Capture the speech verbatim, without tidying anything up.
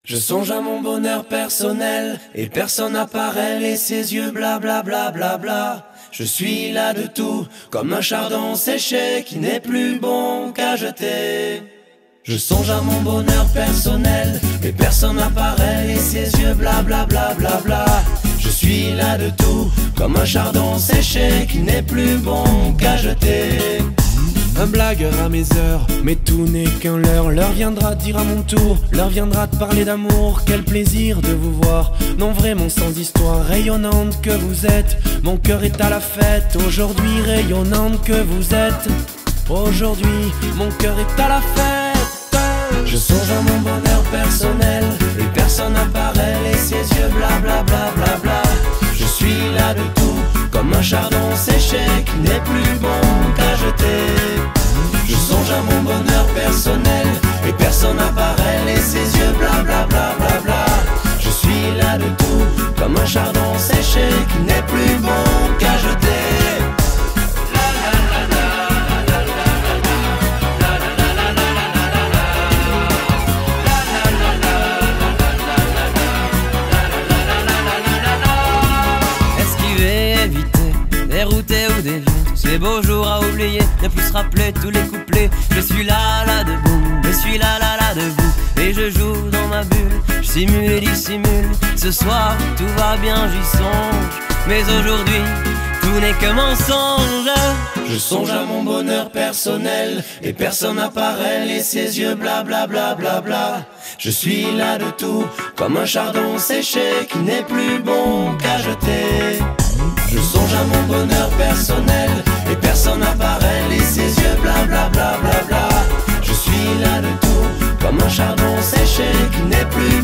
Je songe à mon bonheur personnel et personne n'apparaît et ses yeux bla bla bla bla bla. Je suis là de tout comme un chardon séché qui n'est plus bon qu'à jeter. Je songe à mon bonheur personnel et personne n'apparaît et ses yeux bla bla bla bla bla. Je suis là de tout comme un chardon séché qui n'est plus bon qu'à jeter. Un blagueur à mes heures, mais tout n'est qu'un leurre. L'heure viendra de dire à mon tour, l'heure viendra de parler d'amour. Quel plaisir de vous voir, non vraiment sans histoire. Rayonnante que vous êtes, mon cœur est à la fête. Aujourd'hui rayonnante que vous êtes, aujourd'hui mon cœur est à la fête. Je songe à mon bonheur personnel et personne n'apparaît et ses yeux bla bla bla bla bla. Je suis là de tout comme un chardon séché qui n'est plus bon qu'à jeter. Je songe à mon bonheur personnel et personne n'apparaît et ses yeux bla bla bla bla bla. Je suis là de tout comme un chardon séché qui n'est plus bon qu'à jeter. Dérouté ou dévié, tous ces beaux jours à oublier, ne plus se rappeler tous les couplets. Je suis là, là debout, je suis là, là, là debout, et je joue dans ma bulle, je simule et dissimule. Ce soir, tout va bien, j'y songe, mais aujourd'hui, tout n'est que mensonge. Je songe à mon bonheur personnel et personne n'apparaît et ses yeux bla bla bla bla bla. Je suis là de tout comme un chardon séché qui n'est plus bon qu'à jeter. Je songe à mon bonheur personnel et personne n'apparaît et ses yeux bla bla bla bla bla. Je suis là de tout comme un chardon séché qui n'est plus